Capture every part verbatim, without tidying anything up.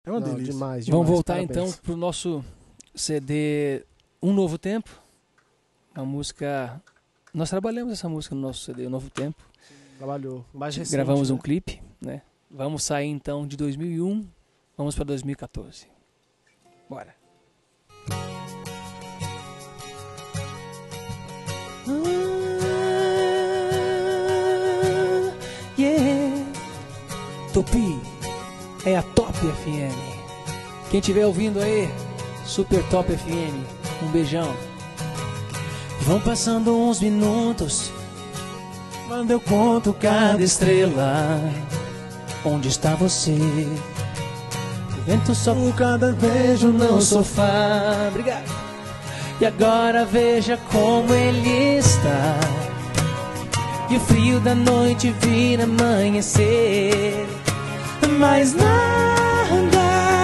É uma Não, delícia. demais, demais. Vamos voltar Parabéns. então pro nosso C D Um Novo Tempo. A música... Nós trabalhamos essa música no nosso C D Um Novo Tempo. Trabalhou. Mais recente, Gravamos né? um clipe, né? Vamos sair então de dois mil e um, vamos para dois mil e quatorze. Bora. Ah, yeah. Tupi é a Top F M. Quem estiver ouvindo aí, Super Top F M, um beijão. Vão passando uns minutos, quando eu conto cada estrela, onde está você? O vento sopra cada beijo no sofá. Obrigado. E agora veja como ele está, e o frio da noite vira amanhecer. Mas nada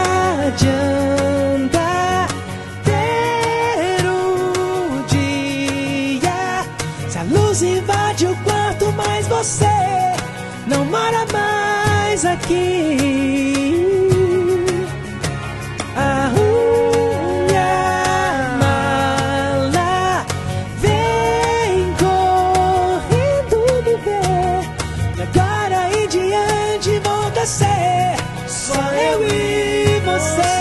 adianta ter um dia se a luz invade o quarto, mas você não mora mais aqui. Arrume a mala, vem correndo me ver. E agora em diante volta a ser só eu e você.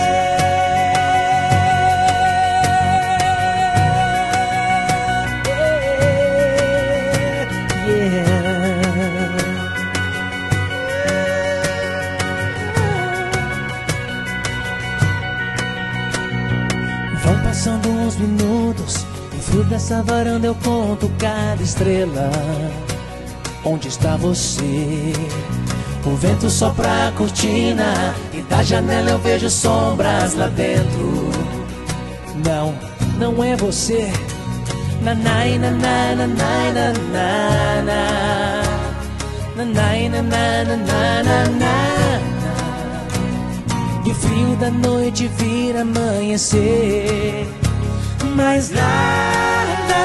Vão passando uns minutos, no frio dessa varanda eu conto cada estrela. Onde está você? O vento sopra a cortina e da janela eu vejo sombras lá dentro. Não, não é você. Nanai, nanai, nanai, nanai, nanai, nanai, nanai, nanai. E o frio da noite vira amanhecer. Mas nada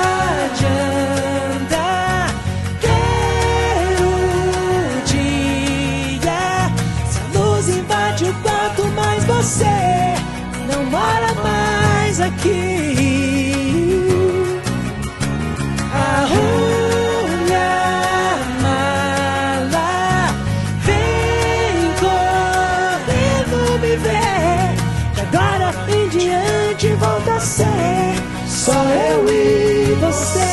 adianta ter um dia se a luz invade o quarto, mas você não mora mais aqui. Arrume a mala, vem correndo me ver. De agora em diante volta a ser só eu e você.